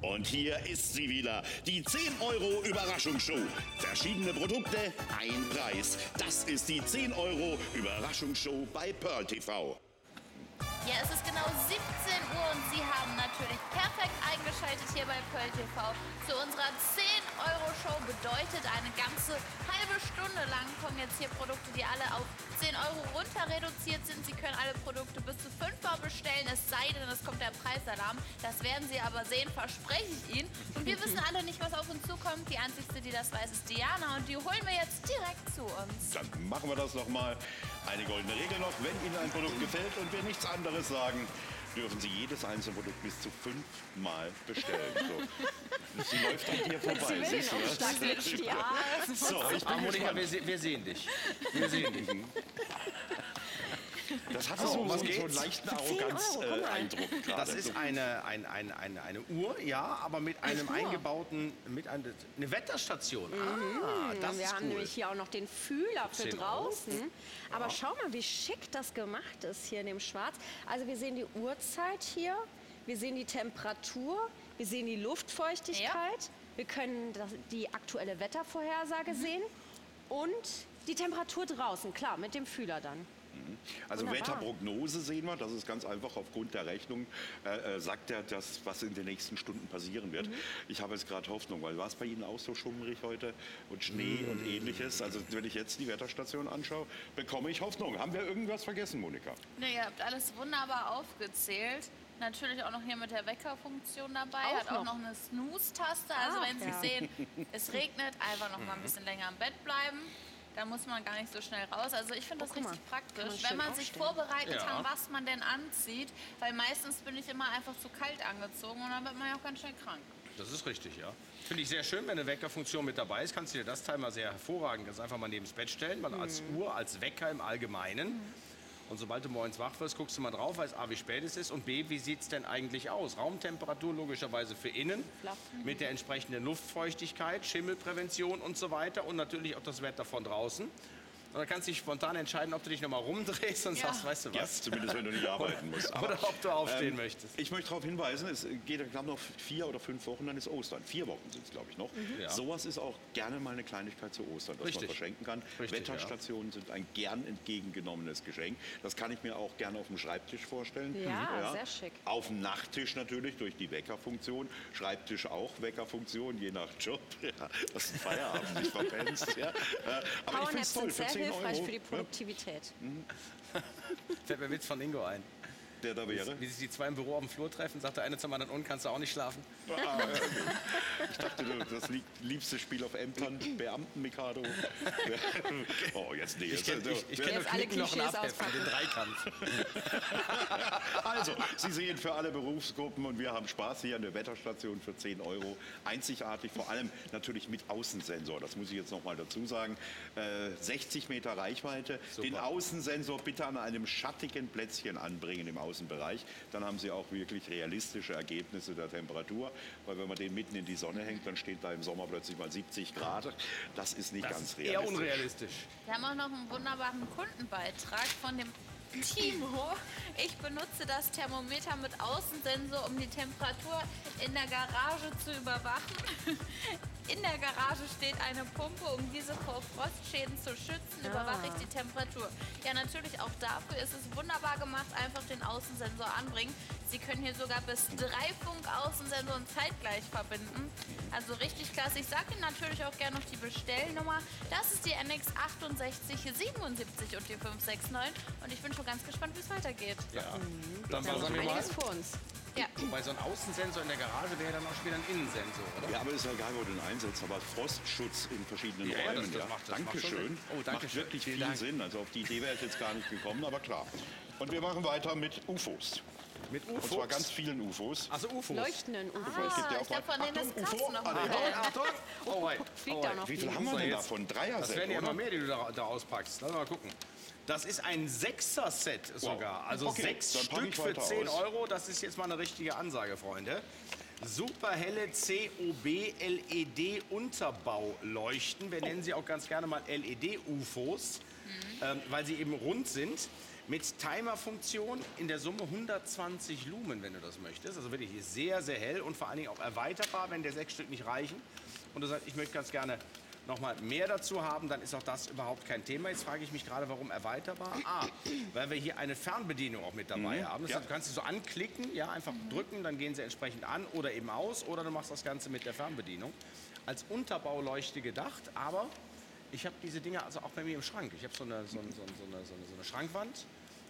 Und hier ist sie wieder, die 10 Euro Überraschungsshow. Verschiedene Produkte, ein Preis. Das ist die 10 Euro Überraschungsshow bei Pearl TV. Ja, es ist genau 17 Uhr und Sie haben natürlich perfekt eingeschaltet hier bei Pearl TV. Zu unserer 10-Euro-Show bedeutet, eine ganze halbe Stunde lang kommen jetzt hier Produkte, die alle auf 10 Euro runter reduziert sind. Sie können alle Produkte bis zu 5-mal bestellen, es sei denn, es kommt der Preisalarm. Das werden Sie aber sehen, verspreche ich Ihnen. Und wir wissen alle nicht, was auf uns zukommt. Die einzigste, die das weiß, ist Diana und die holen wir jetzt direkt zu uns. Dann machen wir das nochmal. Eine goldene Regel noch, wenn Ihnen ein Produkt gefällt und wir nichts anderes sagen, dürfen Sie jedes einzelne Produkt bis zu 5-mal bestellen. So. Sie läuft an dir vorbei. Siehst du das? Ja, So, ich bin Monika, gespannt. wir sehen dich. Wir sehen dich. Das hatte so einen leichten Arroganz-Eindruck gerade. Das ist eine Uhr, ja, aber mit einem eingebauten, eine Wetterstation. Das Wir ist haben cool. nämlich hier auch noch den Fühler für 10 Euro. draußen. Aber schau mal, wie schick das gemacht ist hier in dem Schwarz. Also wir sehen die Uhrzeit hier, wir sehen die Temperatur, wir sehen die Luftfeuchtigkeit, wir können die aktuelle Wettervorhersage sehen und die Temperatur draußen, klar, mit dem Fühler dann. Also Wunderbar. Wetterprognose sehen wir, das ist ganz einfach aufgrund der Rechnung, sagt er das, was in den nächsten Stunden passieren wird. Ich habe jetzt gerade Hoffnung, weil war es bei Ihnen auch so schummrig heute und Schnee und ähnliches. Also wenn ich jetzt die Wetterstation anschaue, bekomme ich Hoffnung. Haben wir irgendwas vergessen, Monika? Nee, ihr habt alles wunderbar aufgezählt. Natürlich auch noch hier mit der Weckerfunktion dabei. Auch Hat auch noch. noch eine Snooze-Taste. Also wenn Sie sehen, es regnet, einfach noch mal ein bisschen länger im Bett bleiben. Da muss man gar nicht so schnell raus. Also ich finde das guck mal. richtig Kann man praktisch, schön wenn man sich aufstehen. vorbereitet Ja. hat, was man denn anzieht. Weil meistens bin ich immer einfach zu kalt angezogen und dann wird man ja auch ganz schnell krank. Das ist richtig, ja. Finde ich sehr schön, wenn eine Weckerfunktion mit dabei ist. Kannst du dir das Teil mal sehr hervorragend ganz einfach mal neben das Bett stellen. Weil als Uhr, als Wecker im Allgemeinen. Und sobald du morgens wach wirst, guckst du mal drauf, weißt A, wie spät es ist und B, wie sieht es denn eigentlich aus? Raumtemperatur logischerweise für innen, mit der entsprechenden Luftfeuchtigkeit, Schimmelprävention und so weiter und natürlich auch das Wetter von draußen. Und dann kannst du dich spontan entscheiden, ob du dich nochmal rumdrehst und sagst, weißt du Ja, was? zumindest wenn du nicht arbeiten musst. Oder ob du aufstehen möchtest. Ich möchte darauf hinweisen, es geht knapp noch 4 oder 5 Wochen, dann ist Ostern. 4 Wochen sind es, glaube ich, noch. Ja. Sowas ist auch gerne mal eine Kleinigkeit zu Ostern, das Richtig. man verschenken kann. Richtig, Wetterstationen sind ein gern entgegengenommenes Geschenk. Das kann ich mir auch gerne auf dem Schreibtisch vorstellen. Ja, sehr schick. Auf dem Nachttisch natürlich durch die Weckerfunktion. Schreibtisch auch Weckerfunktion, je nach Job. Ja, dass du Feierabend nicht verpennst. Ja. Aber ich finde es Powernaps toll, sind für sehr 10 hilfreich Euro. für die Produktivität. Fällt mir Witz von Ingo ein. Der da wäre. Wie sich die zwei im Büro auf dem Flur treffen, sagt der eine zum anderen, und kannst du auch nicht schlafen? Ah, ich dachte, das liebste Spiel auf Ämtern, Beamten-Mikado. Oh, jetzt nee. Ich kenne nur Jetzt alle Knickknochen Klischees abheften, den Dreikampf. Also, Sie sehen für alle Berufsgruppen und wir haben Spaß hier an der Wetterstation für 10 Euro. Einzigartig, vor allem natürlich mit Außensensor. Das muss ich jetzt noch mal dazu sagen. 60 Meter Reichweite. Super. Den Außensensor bitte an einem schattigen Plätzchen anbringen im Außenbereich. Dann haben Sie auch wirklich realistische Ergebnisse der Temperatur. Weil wenn man den mitten in die Sonne hängt, dann steht da im Sommer plötzlich mal 70 Grad. Das ist nicht Das ganz ist eher realistisch. unrealistisch. Wir haben auch noch einen wunderbaren Kundenbeitrag von dem Timo. Ich benutze das Thermometer mit Außensensor, um die Temperatur in der Garage zu überwachen. In der Garage steht eine Pumpe, um diese vor Frostschäden zu schützen, überwache ich die Temperatur. Ja, natürlich auch dafür ist es wunderbar gemacht, einfach den Außensensor anbringen. Sie können hier sogar bis 3 Funk-Außensensoren zeitgleich verbinden. Also richtig klasse. Ich sage Ihnen natürlich auch gerne noch die Bestellnummer. Das ist die NX 6877 und die 569. Und ich bin schon ganz gespannt, wie es weitergeht. Ja. Dann Da sagen noch wir mal, einiges vor uns. Ja. bei so einem Außensensor in der Garage wäre dann auch später ein Innensensor, oder? Ja, aber ist ja egal, wo du den einsetzt. Aber Frostschutz in verschiedenen Ja, Räumen. das macht schon Dankeschön. Sinn. Oh, danke macht schön. wirklich Vielen viel Dank. Sinn. Also auf die Idee wäre ich jetzt gar nicht gekommen, aber klar. Und wir machen weiter mit UFOs. Mit UFOs? Und zwar ganz vielen UFOs. Also UFOs. Leuchtenden UFOs. Es gibt ja ich glaube, von denen ist Carsten noch mal. Achtung! Oh, weit. Fliegt da noch Wie viel die- haben wir So, denn jetzt- davon? Das Dreier-Set, werden ja oder? immer mehr, die du da auspackst. Lass mal gucken. Das ist ein 6er-Set sogar. Also Okay, 6 dann pack Stück ich für weiter 10 aus. Euro. Das ist jetzt mal eine richtige Ansage, Freunde. Superhelle COB LED Unterbauleuchten. Wir nennen sie auch ganz gerne mal LED UFOs, weil sie eben rund sind. Mit Timer-Funktion in der Summe 120 Lumen, wenn du das möchtest. Also wirklich sehr, sehr hell und vor allen Dingen auch erweiterbar, wenn der 6 Stück nicht reichen. Und du sagst, ich möchte ganz gerne noch mal mehr dazu haben, dann ist auch das überhaupt kein Thema. Jetzt frage ich mich gerade, warum erweiterbar? Weil wir hier eine Fernbedienung auch mit dabei haben. Das heißt, du kannst sie so anklicken, ja, einfach drücken, dann gehen sie entsprechend an oder eben aus. Oder du machst das Ganze mit der Fernbedienung. Als Unterbauleuchte gedacht, aber ich habe diese Dinger also auch bei mir im Schrank. Ich habe so eine Schrankwand.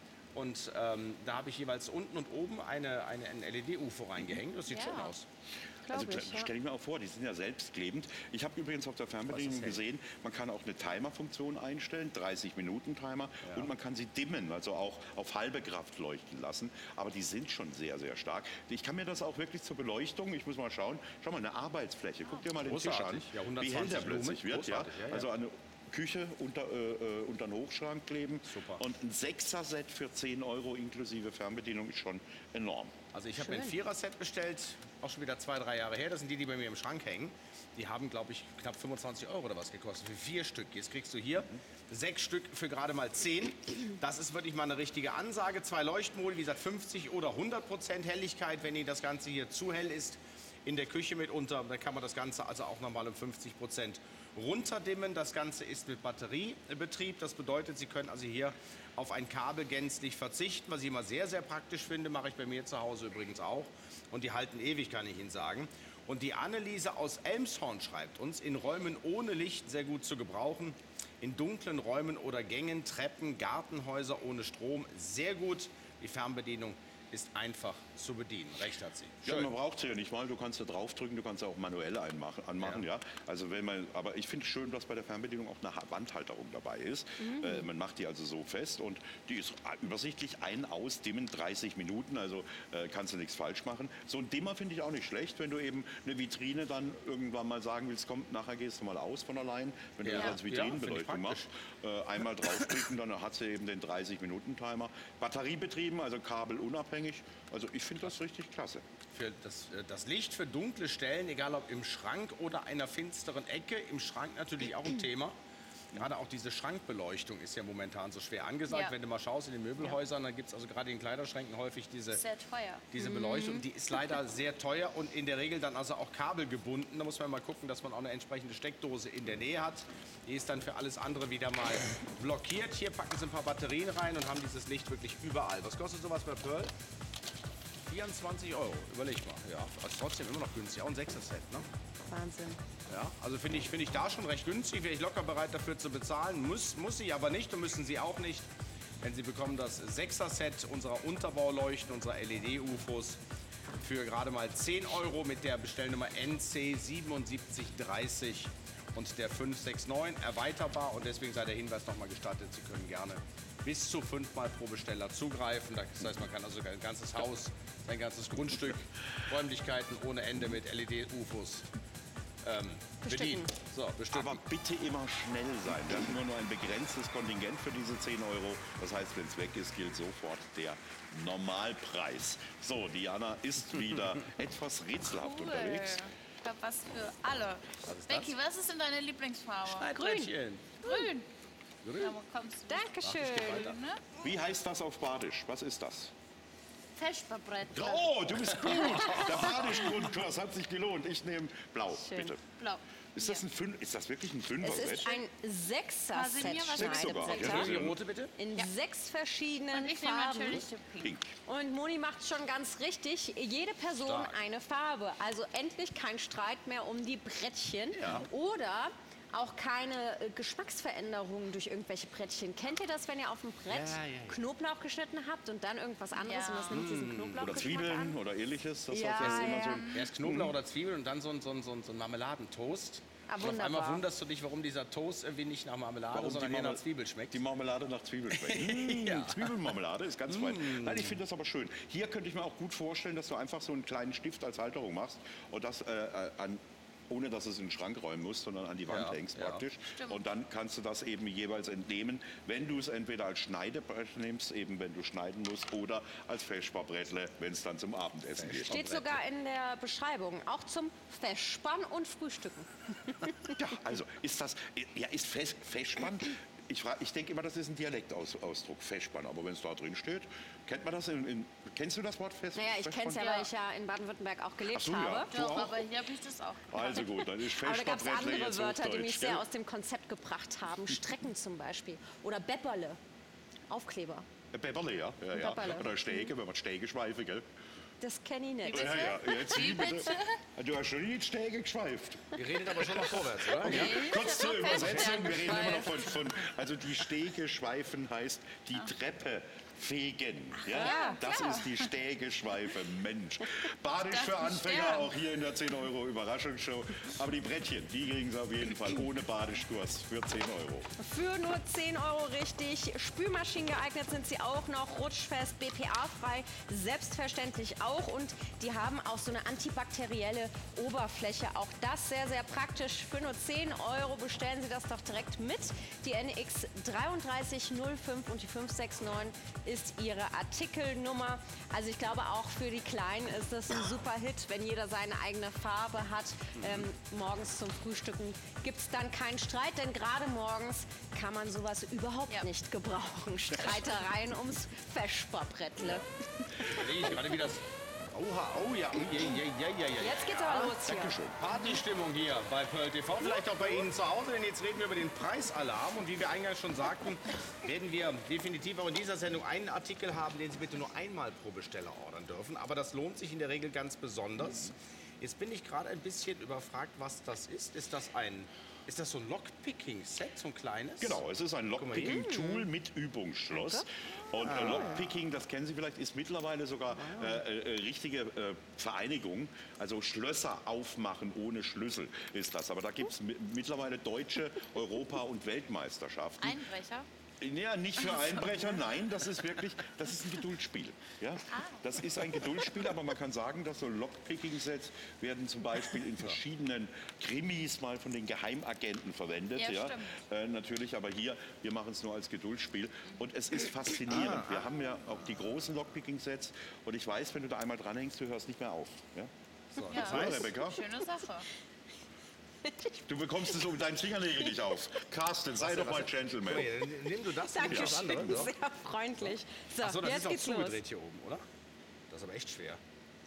Und da habe ich jeweils unten und oben ein LED-UFO reingehängt. Das sieht schön aus. Also stelle ich mir auch vor, die sind ja selbstklebend. Ich habe übrigens auf der Fernbedienung gesehen, man kann auch eine Timer-Funktion einstellen, 30-Minuten-Timer. Ja. Und man kann sie dimmen, also auch auf halbe Kraft leuchten lassen. Aber die sind schon sehr, sehr stark. Ich kann mir das auch wirklich zur Beleuchtung, ich muss mal schauen, schau mal, eine Arbeitsfläche. Guck dir mal den Tisch an, ja, wie hell der plötzlich wird. Ja? Ja. Also eine Küche unter den Hochschrank kleben. Super. Und ein 6er-Set für 10 € inklusive Fernbedienung ist schon enorm. Also ich habe mir ein 4er-Set bestellt, auch schon wieder 2, 3 Jahre her. Das sind die bei mir im Schrank hängen. Die haben, glaube ich, knapp 25 € oder was gekostet. Für 4 Stück. Jetzt kriegst du hier 6 Stück für gerade mal 10. Das ist wirklich mal eine richtige Ansage. 2 Leuchtmodi, wie gesagt, 50 oder 100% Helligkeit. Wenn Ihnen das Ganze hier zu hell ist, in der Küche mitunter, dann kann man das Ganze also auch nochmal um 50% runterdimmen. Das Ganze ist mit Batteriebetrieb. Das bedeutet, Sie können also hier auf ein Kabel gänzlich verzichten, was ich immer sehr, sehr praktisch finde. Mache ich bei mir zu Hause übrigens auch. Und die halten ewig, kann ich Ihnen sagen. Und die Anneliese aus Elmshorn schreibt uns, in Räumen ohne Licht sehr gut zu gebrauchen. In dunklen Räumen oder Gängen, Treppen, Gartenhäuser ohne Strom sehr gut. Die Fernbedienung ist einfach zu bedienen. Recht hat sie. Ja, man braucht sie ja nicht mal. Du kannst da draufdrücken, du kannst auch manuell anmachen. Ja. Also aber ich finde es schön, dass bei der Fernbedienung auch eine Wandhalterung dabei ist. Man macht die also so fest und die ist übersichtlich aus, dimmen 30 Minuten, also kannst du nichts falsch machen. So ein Dimmer finde ich auch nicht schlecht, wenn du eben eine Vitrine dann irgendwann mal sagen willst, komm, nachher gehst du mal aus von allein, wenn du das als Vitrinenbeleuchtung machst. Einmal draufklicken, dann hat sie eben den 30-Minuten-Timer. Batteriebetrieben, also kabelunabhängig. Also ich finde das richtig klasse. Für das Licht für dunkle Stellen, egal ob im Schrank oder einer finsteren Ecke, im Schrank natürlich auch ein Thema. Gerade auch diese Schrankbeleuchtung ist ja momentan so schwer angesagt. Ja. Wenn du mal schaust in den Möbelhäusern, dann gibt es also gerade in Kleiderschränken häufig diese Beleuchtung. Die ist leider sehr teuer und in der Regel dann also auch kabelgebunden. Da muss man mal gucken, dass man auch eine entsprechende Steckdose in der Nähe hat. Die ist dann für alles andere wieder mal blockiert. Hier packen sie ein paar Batterien rein und haben dieses Licht wirklich überall. Was kostet sowas bei Pearl? 24 €, überleg mal. Ja, also trotzdem immer noch günstig. Auch ein 6er-Set, ne? Wahnsinn. Ja, also finde ich da schon recht günstig. Wäre ich locker bereit dafür zu bezahlen. Muss sie aber nicht und müssen Sie auch nicht. Denn Sie bekommen das 6er-Set unserer Unterbauleuchten, unserer LED-UFOs für gerade mal 10 € mit der Bestellnummer NC 7730 und der 569 erweiterbar. Und deswegen sei der Hinweis nochmal gestattet, Sie können gerne bis zu 5-mal pro Besteller zugreifen. Das heißt, man kann also ein ganzes Haus, sein ganzes Grundstück, Räumlichkeiten ohne Ende mit LED-UFOs bedienen. So, aber bitte immer schnell sein. Wir haben immer nur ein begrenztes Kontingent für diese 10 €. Das heißt, wenn es weg ist, gilt sofort der Normalpreis. So, Diana ist wieder etwas rätselhaft unterwegs. Ich habe was für alle. Becky, was ist denn deine Lieblingsfarbe? Grün. Grün. Ja, wo kommst du? Dankeschön. Ne? Wie heißt das auf Badisch? Was ist das? Vesperbrett. Oh, du bist gut. Der Badisch-Grundkurs hat sich gelohnt. Ich nehme blau, Schön. bitte. Blau. Ist das wirklich ein Es Fünfer-Set? ist ein Kasimir, Sechser-Set. was Sechs sogar. Schneidebretter. Die rote bitte? In 6 verschiedenen Und ich nehme Farben. natürlich den Pink. Pink. Und Moni macht schon ganz richtig. Jede Person Stark. eine Farbe. Also endlich kein Streit mehr um die Brettchen. Ja. Oder auch keine Geschmacksveränderungen durch irgendwelche Brettchen. Kennt ihr das, wenn ihr auf dem Brett Knoblauch geschnitten habt und dann irgendwas anderes Ja. und das nimmt diesen Knoblauch Oder Zwiebeln oder ähnliches. Das Ja, hat das immer so ja. ein Erst Knoblauch oder Zwiebeln und dann so ein Marmeladentoast. Ah, Und auf einmal wunderbar. wunderst du dich, warum dieser Toast irgendwie nicht nach Marmelade, Warum sondern eher nach Zwiebel schmeckt. Die Marmelade nach Zwiebel schmeckt. Zwiebelmarmelade ist ganz fein. Nein, ich finde das aber schön. Hier könnte ich mir auch gut vorstellen, dass du einfach so einen kleinen Stift als Halterung machst und das ohne dass es in den Schrank räumen musst, sondern an die Wand hängst praktisch. Stimmt. Und dann kannst du das eben jeweils entnehmen, wenn du es entweder als Schneidebrett nimmst, eben wenn du schneiden musst, oder als Feschbarbrettle, wenn es dann zum Abendessen geht. Steht sogar in der Beschreibung. Auch zum Festspann und Frühstücken. Ja, also ist Festspann Ich denke immer, das ist ein Dialektausdruck, Festspann. Aber wenn es da drin steht, kennt man das? Kennst du das Wort Festspann? Naja, ich kenne es ja, weil ich ja in Baden-Württemberg auch gelebt Ach so, ja. habe. Du Doch, auch? aber hier habe ich das auch. Also gut, dann ist Aber da gab es Festspann andere jetzt Wörter, die Hochdeutsch, mich sehr gell? aus dem Konzept gebracht haben. Strecken zum Beispiel. Oder Bepperle. Aufkleber. Bepperle, ja. Bepperle. Oder Stege, wenn man Stege schweife, gell? Das kenne ich nicht. Ja. Jetzt Wie bitte. bitte? Du hast schon nie Stege geschweift. Ihr redet aber schon noch vorwärts, oder? Ja? Kurz zur noch Übersetzung, wir reden immer noch Feststellen. also die Stege schweifen heißt die Treppe fegen. ja, das klar. ist die Stegeschweife, Mensch. Badisch Ich für dachte, Anfänger, Stern. auch hier in der 10 Euro Überraschungsshow. Aber die Brettchen, die kriegen sie auf jeden Fall ohne Badischkurs für 10 Euro. Für nur 10 Euro richtig. Spülmaschinen geeignet sind sie auch noch. Rutschfest, BPA-frei, selbstverständlich auch. Und die haben auch so eine antibakterielle Oberfläche. Auch das sehr, sehr praktisch. Für nur 10 Euro bestellen Sie das doch direkt mit. Die NX 3305 und die 569 ist Ihre Artikelnummer. Also ich glaube, auch für die Kleinen ist das ein super Hit, wenn jeder seine eigene Farbe hat. Morgens zum Frühstücken gibt es dann keinen Streit, denn gerade morgens kann man sowas überhaupt nicht gebrauchen. Streitereien ums Feschbarbrettle. Ich gerade wie das. Oha, oh ja, oh, ja. Jetzt geht's aber los hier. Dankeschön. Partystimmung hier bei Pearl TV, vielleicht auch bei Ihnen zu Hause, denn jetzt reden wir über den Preisalarm und wie wir eingangs schon sagten, werden wir definitiv auch in dieser Sendung einen Artikel haben, den Sie bitte nur einmal pro Besteller ordern dürfen, aber das lohnt sich in der Regel ganz besonders. Jetzt bin ich gerade ein bisschen überfragt, was das ist. Ist das so ein Lockpicking-Set, so ein kleines? Genau, es ist ein Lockpicking-Tool mit Übungsschloss. Und Lockpicking, das kennen Sie vielleicht, ist mittlerweile sogar richtige Vereinigung. Also Schlösser aufmachen ohne Schlüssel ist das. Aber da gibt es mittlerweile deutsche Europa- und Weltmeisterschaften. Einbrecher. Ja, nicht für Einbrecher, nein, das ist ein Geduldsspiel. Ja? Das ist ein Geduldsspiel, aber man kann sagen, dass so Lockpicking-Sets werden zum Beispiel in verschiedenen Krimis mal von den Geheimagenten verwendet. Ja, Ja? Natürlich, aber hier, wir machen es nur als Geduldsspiel. Und es ist faszinierend. Wir haben ja auch die großen Lockpicking-Sets und ich weiß, wenn du da einmal dranhängst, du hörst nicht mehr auf. Ja? So, Ja, das heißt, Rebecca? schöne Sache. Du bekommst es um deinen Fingernägel nicht auf. Carsten, sei doch mal Gentleman. Okay, dann nimm du das, nimm ich das andere. Dankeschön, So. sehr freundlich. So, Achso, das jetzt ist auch geht's los. zugedreht hier oben, oder? Das ist aber echt schwer.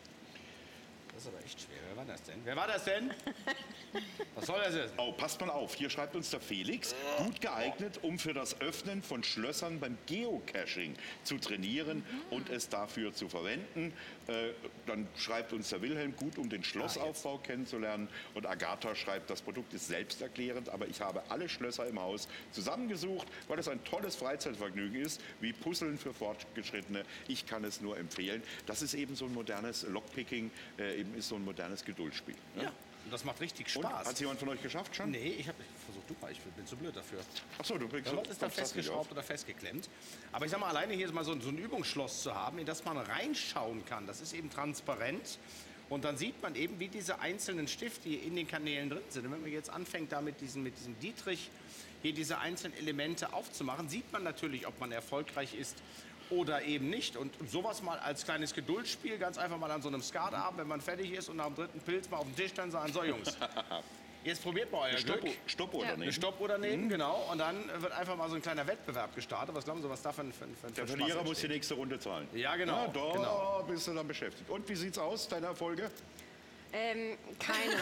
Wer war das denn? Was soll das jetzt? Oh, passt mal auf, hier schreibt uns der Felix, gut geeignet, um für das Öffnen von Schlössern beim Geocaching zu trainieren und es dafür zu verwenden. Dann schreibt uns der Wilhelm, gut, um den Schlossaufbau kennenzulernen. Und Agatha schreibt, das Produkt ist selbsterklärend, aber ich habe alle Schlösser im Haus zusammengesucht, weil es ein tolles Freizeitvergnügen ist, wie Puzzeln für Fortgeschrittene. Ich kann es nur empfehlen. Das ist eben so ein modernes Lockpicking, eben ist so ein modernes Geduldsspiel. Ne? Ja, und das macht richtig Und, Spaß. hat es jemand von euch geschafft schon? Nee, versuch du mal, ich bin zu blöd dafür. Ach so, du bringst Ja, ist da festgeschraubt oder festgeklemmt. Aber ich sag mal, alleine hier mal so ein Übungsschloss zu haben, in das man reinschauen kann, das ist eben transparent. Und dann sieht man eben, wie diese einzelnen Stifte hier in den Kanälen drin sind. Und wenn man jetzt anfängt, da mit diesem Dietrich hier diese einzelnen Elemente aufzumachen, sieht man natürlich, ob man erfolgreich ist oder eben nicht. Und sowas mal als kleines Geduldsspiel, ganz einfach mal an so einem Skatabend, wenn man fertig ist und nach dem dritten Pilz mal auf den Tisch dann sagen, so Jungs, jetzt probiert mal euer Glück. Stoppuhr daneben. Eine Stoppuhr daneben, genau. Und dann wird einfach mal so ein kleiner Wettbewerb gestartet. Was glauben Sie, was da für ein Der Spaß Verlierer muss die entsteht? nächste Runde zahlen. Ja, genau. Ja, da genau. bist du dann beschäftigt. Und wie sieht's aus, deine Erfolge? Keine.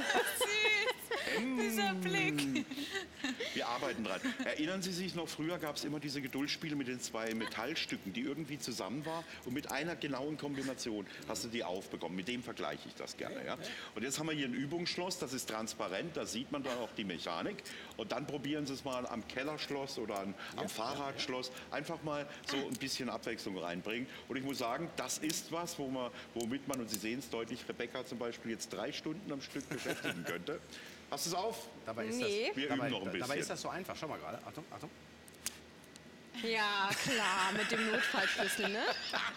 Dieser Blick. Wir arbeiten dran. Erinnern Sie sich noch, früher gab es immer diese Geduldsspiele mit den zwei Metallstücken, die irgendwie zusammen war und mit einer genauen Kombination hast du die aufbekommen. Mit dem vergleiche ich das gerne. Ja? Und jetzt haben wir hier ein Übungsschloss, das ist transparent, da sieht man dann auch die Mechanik. Und dann probieren Sie es mal am Kellerschloss oder am Fahrradschloss. Einfach mal so ein bisschen Abwechslung reinbringen. Und ich muss sagen, das ist was, womit man, und Sie sehen es deutlich, Rebecca zum Beispiel jetzt 3 Stunden am Stück beschäftigen könnte. Hast du es auf? Dabei ist Nee. Wir dabei, üben noch ein bisschen. dabei ist das so einfach. Schau mal gerade. Achtung, Achtung. Ja, klar, mit dem Notfallschlüssel, ne?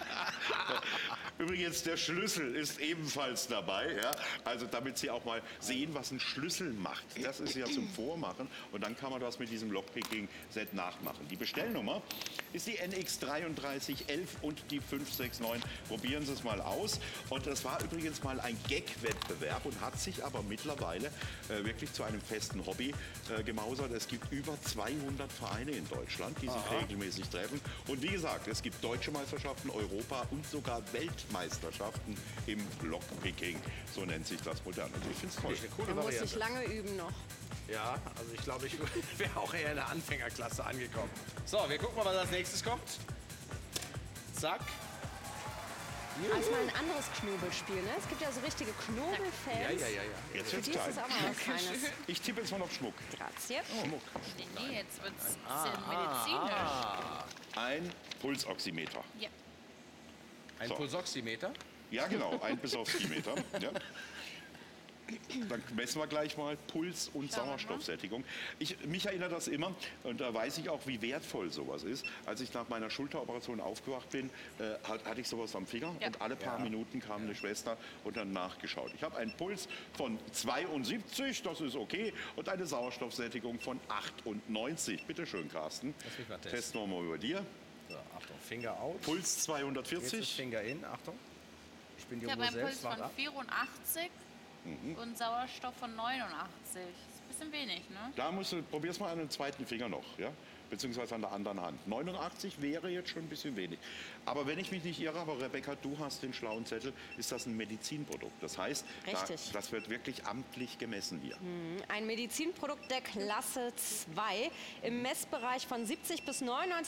Übrigens, der Schlüssel ist ebenfalls dabei. Ja? Also damit Sie auch mal sehen, was ein Schlüssel macht. Das ist ja zum Vormachen. Und dann kann man das mit diesem Lockpicking-Set nachmachen. Die Bestellnummer ist die NX3311 und die 569. Probieren Sie es mal aus. Und das war übrigens mal ein Gag-Wettbewerb und hat sich aber mittlerweile wirklich zu einem festen Hobby gemausert. Es gibt über 200 Vereine in Deutschland, die sich regelmäßig treffen. Und wie gesagt, es gibt deutsche Meisterschaften, Europa und sogar Weltmeisterschaften im Lockpicking. So nennt sich das modern. Und ich finde es toll. Eine coole Da muss Variante. ich lange üben noch. Ja, also ich glaube, ich wäre auch eher in der Anfängerklasse angekommen. So, wir gucken mal, was als nächstes kommt. Zack. Also mal ein anderes Knobelspiel, ne? Es gibt ja so richtige Knobelfans. Ja. Jetzt Für wird's die ist klein. das auch mal was Feines. Ich tippe jetzt mal auf Schmuck. Grazie. Schmuck. Nee, jetzt wird es ein bisschen medizinisch. Ein Pulsoximeter. Ja. Ein So. Pulsoximeter. Ja, genau, ein Pulsoximeter. Ja. Dann messen wir gleich mal Puls und Schauen wir mal. Sauerstoffsättigung. Mich erinnert das immer, und da weiß ich auch, wie wertvoll sowas ist. Als ich nach meiner Schulteroperation aufgewacht bin, hatte ich sowas am Finger Ja. und alle paar Minuten kam eine Schwester und dann nachgeschaut. Ich habe einen Puls von 72, das ist okay, und eine Sauerstoffsättigung von 98. Bitte schön, Carsten. Lass mich mal testen. Testen wir mal über dir. So, Achtung, Finger out. Puls Jetzt ist 240. Finger in. Achtung. Ich bin die Ich habe Uhr einen Puls selbst. Wart von ab. 84 und Sauerstoff von 89. Das ist ein bisschen wenig, ne? Da probier's mal an den zweiten Finger noch, ja? Beziehungsweise an der anderen Hand. 89 wäre jetzt schon ein bisschen wenig. Aber wenn ich mich nicht irre, aber Rebecca, du hast den schlauen Zettel, ist das ein Medizinprodukt. Das heißt, Richtig. das wird wirklich amtlich gemessen hier. Ein Medizinprodukt der Klasse 2. Im Messbereich von 70 bis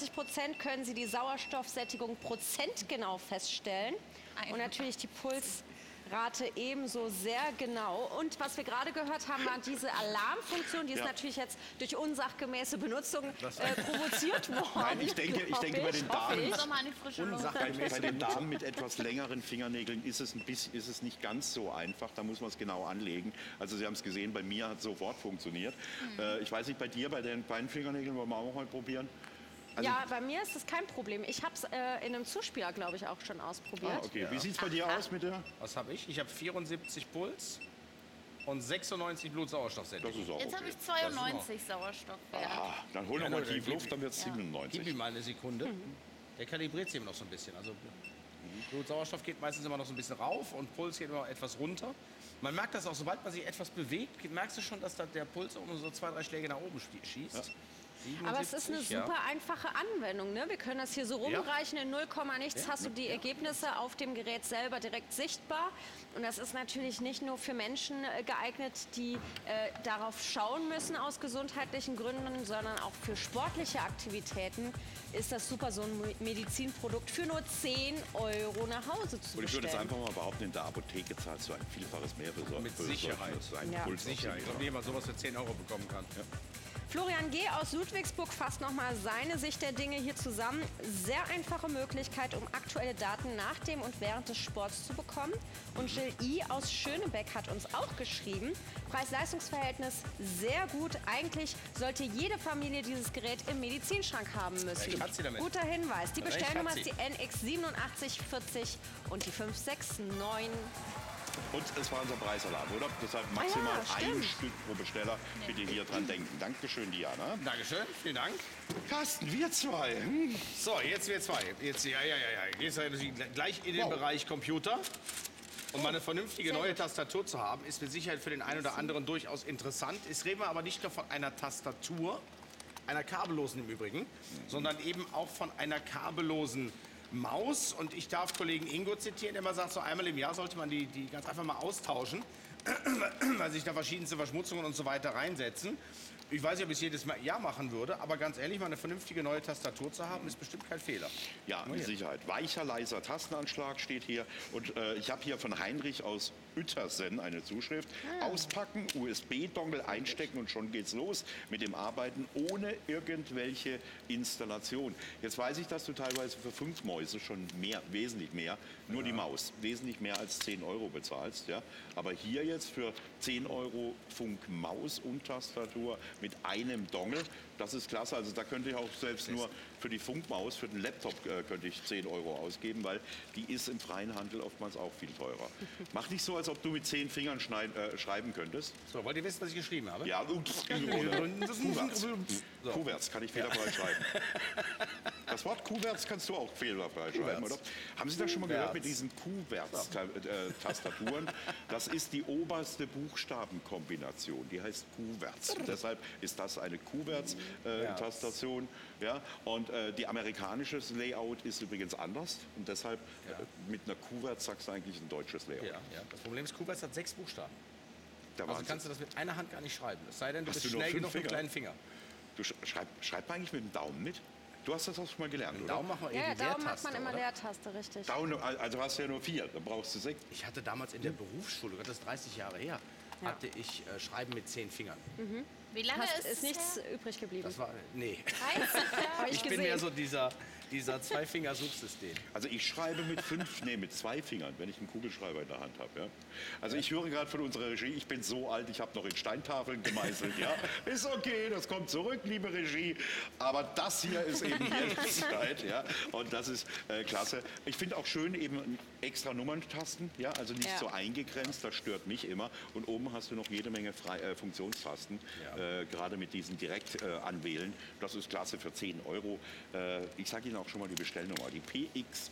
99% können Sie die Sauerstoffsättigung prozentgenau feststellen. Und natürlich die Pulsrate ebenso sehr genau. Und was wir gerade gehört haben, war diese Alarmfunktion, die ist Ja. natürlich jetzt durch unsachgemäße Benutzung provoziert worden. Nein, ich denke bei den Damen, Im Sommer an die frische Luft. bei den Damen mit etwas längeren Fingernägeln ist es nicht ganz so einfach. Da muss man es genau anlegen. Also Sie haben es gesehen, bei mir hat es sofort funktioniert. Ich weiß nicht, bei dir, bei den beiden Fingernägeln, wollen wir auch mal probieren. Also, Ja, bei mir ist das kein Problem. Ich habe es in einem Zuspieler, glaube ich, auch schon ausprobiert. okay. Wie sieht es bei dir aus mit der? Was habe ich? Ich habe 74 Puls und 96 Blutsauerstoffsättigung. Das ist auch Jetzt habe okay. ich 92 Sauerstoffwert. Dann hol noch mal tief gib- Luft, dann wird es Gib 97. ihm mal eine Sekunde. Der kalibriert sich immer noch so ein bisschen. Also Blutsauerstoff geht meistens immer noch so ein bisschen rauf und Puls geht immer etwas runter. Man merkt das auch, sobald man sich etwas bewegt, merkst du schon, dass da der Puls um so 2, 3 Schläge nach oben schießt. Aber es ist eine 77, super einfache Anwendung. Ne? Wir können das hier so rumreichen. In 0, nichts hast du die Ergebnisse auf dem Gerät selber direkt sichtbar. Und das ist natürlich nicht nur für Menschen geeignet, die darauf schauen müssen aus gesundheitlichen Gründen, sondern auch für sportliche Aktivitäten ist das super, so ein Medizinprodukt für nur 10 € nach Hause zu Und ich würde bestellen. jetzt einfach mal behaupten, in der Apotheke zahlst du ein Vielfaches mehr für so Mit für Sicherheit. so einen Ja. Puls. Sicher, ich glaube nicht, jemand sowas für 10 € bekommen kann. Florian G. aus Ludwigsburg fasst nochmal seine Sicht der Dinge hier zusammen. Sehr einfache Möglichkeit, um aktuelle Daten nach dem und während des Sports zu bekommen. Und Jill I. aus Schönebeck hat uns auch geschrieben, Preis-Leistungs-Verhältnis sehr gut. Eigentlich sollte jede Familie dieses Gerät im Medizinschrank haben müssen. Recht hat sie damit. Guter Hinweis. Die Recht Bestellnummer hat ist sie. die NX8740 und die 569. Und es war unser Preisalarm, oder? Deshalb maximal ja, ein stimmt. Stück pro Besteller. Bitte hier dran denken. Dankeschön, Diana. Dankeschön, vielen Dank. Carsten, wir zwei. So, jetzt wir zwei. Jetzt, ja. Jetzt gleich in den Wow. Bereich Computer. Und mal eine vernünftige neue Tastatur zu haben, ist mit Sicherheit für den einen oder anderen durchaus interessant. Es reden wir aber nicht nur von einer Tastatur, einer kabellosen im Übrigen, sondern eben auch von einer kabellosen Maus. Und ich darf Kollegen Ingo zitieren, der immer sagt, so einmal im Jahr sollte man die ganz einfach mal austauschen, weil sich da verschiedenste Verschmutzungen und so weiter reinsetzen. Ich weiß nicht, ob ich es jedes Jahr machen würde, aber ganz ehrlich, mal eine vernünftige neue Tastatur zu haben, ist bestimmt kein Fehler. Ja, mit Sicherheit. Weicher, leiser Tastenanschlag steht hier. Und ich habe hier von Heinrich aus Uetersen, eine Zuschrift. Auspacken, USB-Dongle einstecken und schon geht's los mit dem Arbeiten ohne irgendwelche Installation. Jetzt weiß ich, dass du teilweise für 5 Mäuse schon mehr, wesentlich mehr, nur die Maus, wesentlich mehr als 10 Euro bezahlst. Ja? Aber hier jetzt für 10 Euro Funkmaus und Tastatur mit einem Dongle, das ist klasse. Also da könnte ich auch selbst nur für die Funkmaus, für den Laptop könnte ich 10 Euro ausgeben, weil die ist im freien Handel oftmals auch viel teurer. Mach nicht so, als ob du mit 10 Fingern schreiben könntest. So, wollt ihr wissen, was ich geschrieben habe? Ja, Kuverts. Kuverts kann ich fehlerfrei schreiben. Das Wort Kuverts kannst du auch fehlerfrei schreiben, oder? Haben Sie das schon mal gehört mit diesen Kuverts-Tastaturen? Das ist die oberste Buchstabenkombination, die heißt Kuverts. Und deshalb ist das eine Kuverts-Tastation. Ja? Und die amerikanische Layout ist übrigens anders. Und deshalb mit einer Kuverts sagst du eigentlich ein deutsches Layout. Ja, ja. Das Problem ist, Kuverts hat 6 Buchstaben. Der Also Wahnsinn. kannst du das mit einer Hand gar nicht schreiben. Es sei denn, du Hast bist du nur schnell 5 genug mit dem Finger? kleinen Finger. Du schreib eigentlich mit dem Daumen mit. Du hast das auch schon mal gelernt, Mit dem oder? Daumen machen wir Ja, eben die Daumen macht Leertaste, man immer oder? Leertaste, richtig. Daumen, also hast du ja nur 4, dann brauchst du 6. Ich hatte damals in der Berufsschule, das ist 30 Jahre her, hatte ich Schreiben mit 10 Fingern. Wie lange Ist nichts übrig geblieben. Das war, nee. Habe Ich bin mehr so dieser Zwei-Finger-Suchsystem. Also ich schreibe mit 2 Fingern, wenn ich einen Kugelschreiber in der Hand habe. Ja? Also ich höre gerade von unserer Regie, ich bin so alt, ich habe noch in Steintafeln gemeißelt. Ja? Ist okay, das kommt zurück, liebe Regie. Aber das hier ist eben Zeit. Ja? Und das ist klasse. Ich finde auch schön eben extra Nummerntasten, ja? Also nicht so eingegrenzt, das stört mich immer. Und oben hast du noch jede Menge Funktionstasten, gerade mit diesen direkt anwählen. Das ist klasse für 10 Euro. Ich sage Ihnen auch schon mal die Bestellnummer, die PX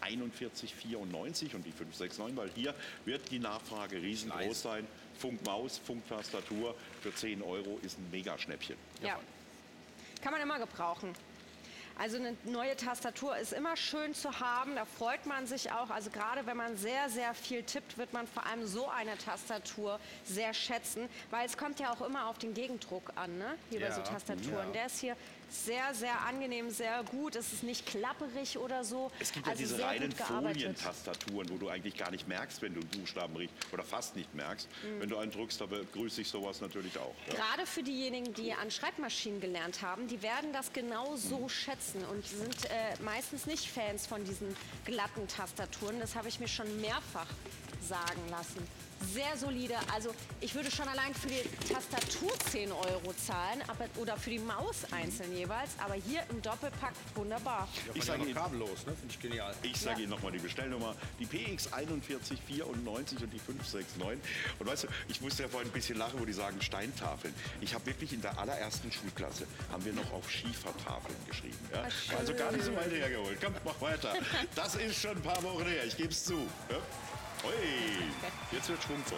4194 und die 569, weil hier wird die Nachfrage riesengroß sein. Funkmaus, Funktastatur für 10 Euro ist ein Megaschnäppchen. Ja. Kann man immer gebrauchen. Also eine neue Tastatur ist immer schön zu haben, da freut man sich auch. Also gerade wenn man sehr, sehr viel tippt, wird man vor allem so eine Tastatur sehr schätzen, weil es kommt ja auch immer auf den Gegendruck an, ne? Hier bei so Tastaturen. Der ist hier sehr, sehr angenehm, sehr gut. Es ist nicht klapperig oder so. Es gibt ja also diese sehr reinen gut gearbeitet. Folientastaturen, wo du eigentlich gar nicht merkst, wenn du einen Buchstaben riechst oder fast nicht merkst. Wenn du einen drückst, da begrüßt sich sowas natürlich auch. Ja? Gerade für diejenigen, die an Schreibmaschinen gelernt haben, die werden das genau so schätzen und sind meistens nicht Fans von diesen glatten Tastaturen. Das habe ich mir schon mehrfach sagen lassen. Sehr solide. Also ich würde schon allein für die Tastatur 10 Euro zahlen, oder für die Maus einzeln jeweils. Aber hier im Doppelpack wunderbar. Ich sage Ihnen, kabellos, ne? Finde ich genial. Ich sage Ihnen nochmal die Bestellnummer, die PX 4194 und die 569. Und weißt du, ich musste ja vorhin ein bisschen lachen, wo die sagen Steintafeln. Ich habe wirklich in der allerersten Schulklasse, haben wir noch auf Schiefertafeln geschrieben. Ja? Also gar nicht so weit hergeholt. Komm, mach weiter. Das ist schon ein paar Wochen her, ich gebe es zu. Ja? Ui, jetzt wird schwungvoll.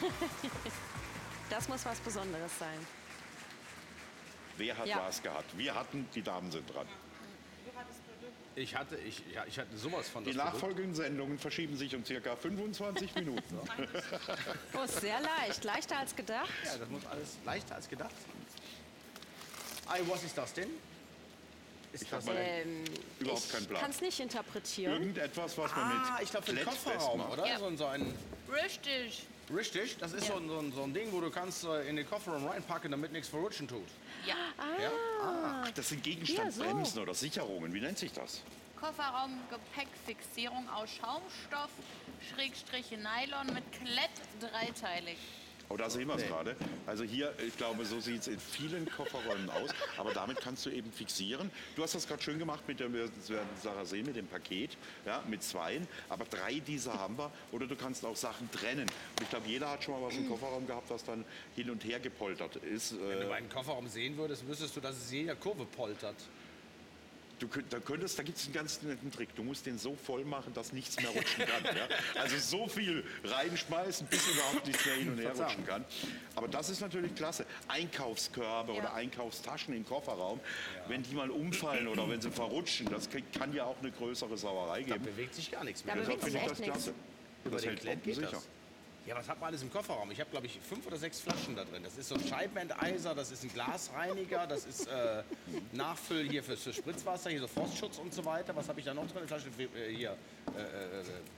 Das muss was Besonderes sein. Wer hat was gehabt? Wir hatten, die Damen sind dran. Ich hatte sowas von Die das Produkt. nachfolgenden Sendungen verschieben sich um circa 25 Minuten. Oh, sehr leicht. Leichter als gedacht. Ja, das muss alles leichter als gedacht sein. Was ist das denn? Ist Ich habe das mal überhaupt keinen Ich kann Plan. es nicht interpretieren. Irgendetwas, was man mit ich glaube für den Klett Kofferraum, festmacht. oder? Ja. So ein Richtig. Richtig, das ist so ein Ding, wo du kannst in den Kofferraum reinpacken, damit nichts verrutschen tut. Ja. Ach, das sind Gegenstandsbremsen oder Sicherungen. Wie nennt sich das? Kofferraum-Gepäckfixierung aus Schaumstoff, Schrägstriche Nylon mit Klett dreiteilig. Oh, da sehen wir es gerade. Also hier, ich glaube, so sieht es in vielen Kofferräumen aus. Aber damit kannst du eben fixieren. Du hast das gerade schön gemacht mit dem Sarah sehen, mit dem Paket, ja, mit 2. Aber 3 dieser haben wir. Oder du kannst auch Sachen trennen. Und ich glaube, jeder hat schon mal was im Kofferraum gehabt, was dann hin und her gepoltert ist. Wenn du meinen Kofferraum sehen würdest, wüsstest du, dass es jeder Kurve poltert. Da gibt es einen ganz netten Trick. Du musst den so voll machen, dass nichts mehr rutschen kann. Ja? Also so viel reinschmeißen, bis überhaupt nichts mehr hin und her rutschen kann. Aber das ist natürlich klasse. Einkaufskörbe oder Einkaufstaschen im Kofferraum, wenn die mal umfallen oder wenn sie verrutschen, das kann ja auch eine größere Sauerei Da geben. bewegt sich gar nichts Da mehr. bewegt Deshalb finde ich sich das echt klasse. Über Das den hält Klett geht sicher. das. Ja, was hat man alles im Kofferraum? Ich habe, glaube ich, 5 oder 6 Flaschen da drin. Das ist so ein Scheibenenteiser, das ist ein Glasreiniger, das ist Nachfüll hier für Spritzwasser, hier so Frostschutz und so weiter. Was habe ich da noch drin? Eine Flasche hier,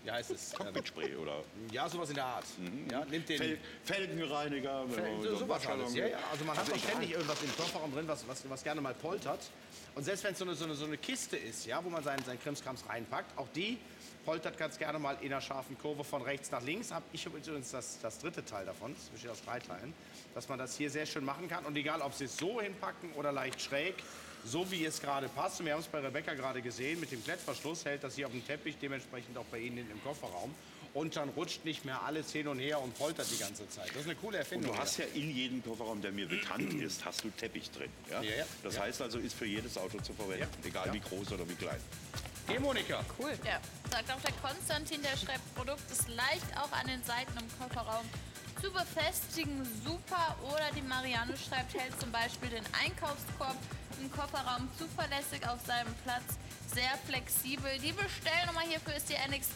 wie heißt es? Cockpit-Spray oder Ja, sowas in der Art. Ja, nimmt den Felgenreiniger. sowas alles. Ja, ja. Also man hat Also doch egal. ständig irgendwas im Kofferraum drin, was gerne mal poltert. Und selbst wenn es so eine Kiste ist, ja, wo man seinen Krimskrams reinpackt, auch die poltert ganz gerne mal in einer scharfen Kurve von rechts nach links. Ich habe übrigens das dritte Teil davon, das besteht aus 3 Teilen, dass man das hier sehr schön machen kann. Und egal, ob Sie es so hinpacken oder leicht schräg, so wie es gerade passt. Und wir haben es bei Rebecca gerade gesehen, mit dem Klettverschluss hält das hier auf dem Teppich, dementsprechend auch bei Ihnen im Kofferraum. Und dann rutscht nicht mehr alles hin und her und poltert die ganze Zeit. Das ist eine coole Und Erfindung. du hast ja in jedem Kofferraum, der mir bekannt ist, hast du Teppich drin. Ja? Ja, ja. Das heißt also, ist für jedes Auto zu verwenden, egal wie groß oder wie klein. Hier, Monika. Cool. Ja, sagt auch der Konstantin, der schreibt, Produkt ist leicht auch an den Seiten im Kofferraum zu befestigen, super. Oder die Marianne schreibt, hält zum Beispiel den Einkaufskorb im Kofferraum zuverlässig auf seinem Platz, sehr flexibel. Die Bestellnummer hierfür ist die NX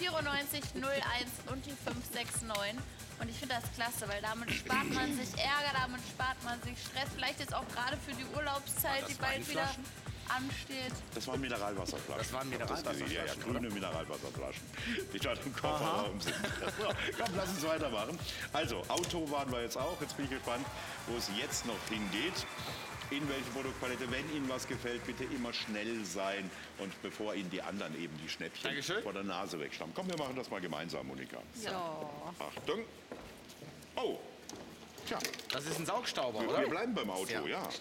9401 und die 569. Und ich finde das klasse, weil damit spart man sich Ärger, damit spart man sich Stress. Vielleicht jetzt auch gerade für die Urlaubszeit, die bald wieder ansteht. Das waren Mineralwasserflaschen. Das waren Mineralwasserflaschen, Ja, grüne Mineralwasserflaschen, die dort im Kofferraum sind. So, komm, lass uns weitermachen. Also, Auto waren wir jetzt auch. Jetzt bin ich gespannt, wo es jetzt noch hingeht. In welche Produktpalette. Wenn Ihnen was gefällt, bitte immer schnell sein. Und bevor Ihnen die anderen eben die Schnäppchen Dankeschön. vor der Nase wegstammen. Komm, wir machen das mal gemeinsam, Monika. So. Achtung. Oh. Tja, Das ist ein Saugstauber, wir oder? bleiben beim Auto, Ja. ja.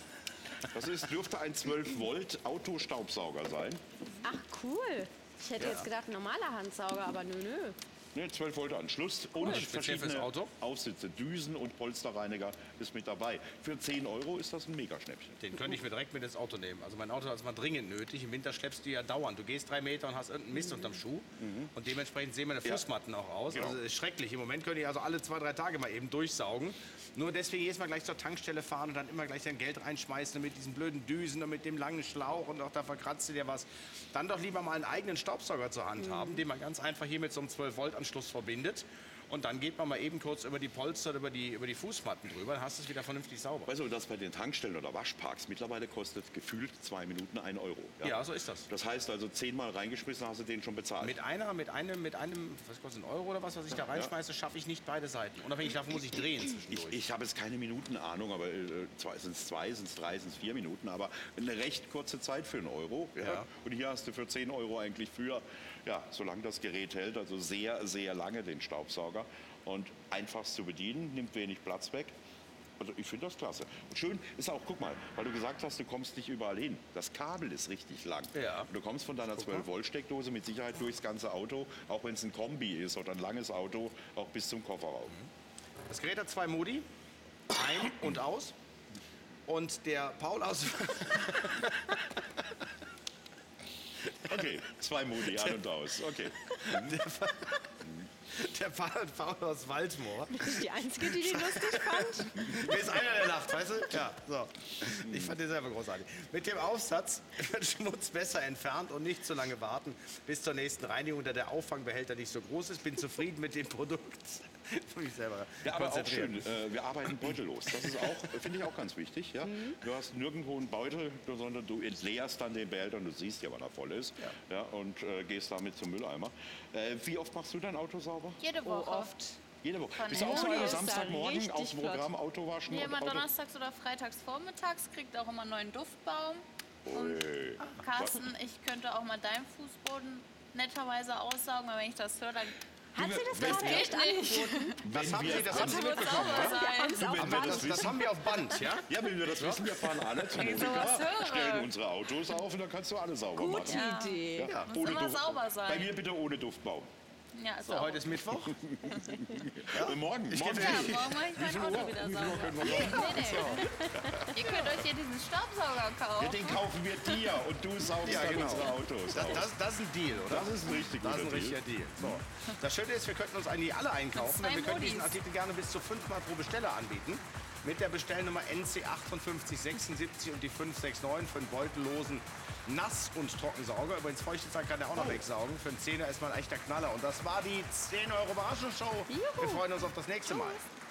Dürfte ein 12 Volt Autostaubsauger sein. Ach, cool. Ich hätte jetzt gedacht, ein normaler Handsauger, aber nö. Ne, 12 Volt Anschluss und Speziell fürs verschiedene Auto? Aufsitze, Düsen und Polsterreiniger ist mit dabei. Für 10 € ist das ein Megaschnäppchen. Den könnte ich mir direkt mit ins Auto nehmen. Also mein Auto hat es mal dringend nötig. Im Winter schleppst du ja dauernd. Du gehst 3 Meter und hast irgendeinen Mist unterm Schuh. Und dementsprechend sehen meine Fußmatten auch aus. Genau. Also ist schrecklich. Im Moment könnte ich also alle 2, 3 Tage mal eben durchsaugen. Nur deswegen jedes Mal gleich zur Tankstelle fahren und dann immer gleich sein Geld reinschmeißen mit diesen blöden Düsen und mit dem langen Schlauch und auch da verkratzt du dir was. Dann doch lieber mal einen eigenen Staubsauger zur Hand haben, den man ganz einfach hier mit so einem 12 Volt Anschluss verbindet. Und dann geht man mal eben kurz über die Polster, über die Fußmatten drüber, dann hast du es wieder vernünftig sauber. Weißt du, das bei den Tankstellen oder Waschparks mittlerweile kostet gefühlt 2 Minuten 1 €. Ja, so ist das. Das heißt also 10-mal reingeschmissen, hast du den schon bezahlt. Mit einem, was kostet ein Euro oder was ich da reinschmeiße, schaffe ich nicht beide Seiten. Unabhängig davon muss ich drehen zwischendurch. Ich habe jetzt keine Minutenahnung, aber sind es 2, sind es 3, sind es 4 Minuten, aber eine recht kurze Zeit für 1 €. Ja? Ja. Und hier hast du für 10 € eigentlich für, ja, solange das Gerät hält, also sehr, sehr lange den Staubsauger. Und einfach zu bedienen, nimmt wenig Platz weg. Also ich finde das klasse. Und schön ist auch, guck mal, weil du gesagt hast, du kommst nicht überall hin. Das Kabel ist richtig lang. Ja. Und du kommst von deiner 12-Volt-Steckdose mit Sicherheit durchs ganze Auto, auch wenn es ein Kombi ist oder ein langes Auto, auch bis zum Kofferraum. Das Gerät hat 2 Modi, ein und aus. Und der Paul aus... Okay, 2 Modi, an und aus. Okay. Der Paul aus Waldmoor. Ich bin die Einzige, die lustig fand. Mir ist einer, der lacht, weißt du? Ja, so. Ich fand den selber großartig. Mit dem Aufsatz wird Schmutz besser entfernt und nicht zu lange warten bis zur nächsten Reinigung, da der Auffangbehälter nicht so groß ist. Bin zufrieden mit dem Produkt. Für mich selber. Ja, aber auch konzentrieren. schön, wir arbeiten beutellos. Das ist auch, finde ich auch ganz wichtig. Ja? Du hast nirgendwo einen Beutel, sondern du entleerst dann den Behälter und du siehst ja, wann er voll ist. Ja, und gehst damit zum Mülleimer. Wie oft machst du dein Auto sauber? Jede Woche. Oft. Jede Woche. Von Bist du auch so Ende einer ist da Samstagmorgen richtig auf flott. Programm Auto waschen? Nee, und immer Auto- donnerstags oder freitags vormittags, kriegt auch immer einen neuen Duftbaum. Und Ui. Carsten, ich könnte auch mal deinen Fußboden netterweise aussaugen, aber wenn ich das höre, dann Hat sie das gerade echt angeboten? Das haben Sie, das haben Sie wird mitbekommen. sauber sein. Ist auch Wenn wir das Das haben wir auf Band, ja? Ja, wenn wir das wissen, wir fahren alle zu Wenn ich Monika, sowas höre. stellen unsere Autos auf und dann kannst du alle sauber machen. Gute Idee. Ja, Muss immer sauber sein. Bei mir bitte ohne Duftbaum. Ja, ist So, auch. heute ist Mittwoch. Morgen. Ich morgen gebe Ja, früh. morgen mache ich mein Auto wieder sauber. Nee. Ihr könnt euch hier diesen Staubsauger Ja, kaufen. den kaufen wir dir und du saugst Ja, dann genau. unsere Autos aus. Das ist ein Deal, oder? Das ist ein richtig Das ist guter ein richtiger Deal. So. Das Schöne ist, wir könnten uns eigentlich alle einkaufen, Mit denn wir zwei können diesen Modis. Artikel gerne bis zu 5-mal pro Besteller anbieten. Mit der Bestellnummer NC 5876 und die 569 für einen beutellosen Nass- und Trockensauger. Übrigens, Feuchtezeit kann der auch noch wegsaugen. Für einen 10er ist mal ein echter Knaller. Und das war die 10 € Überraschungsshow. Wir freuen uns auf das nächste Mal.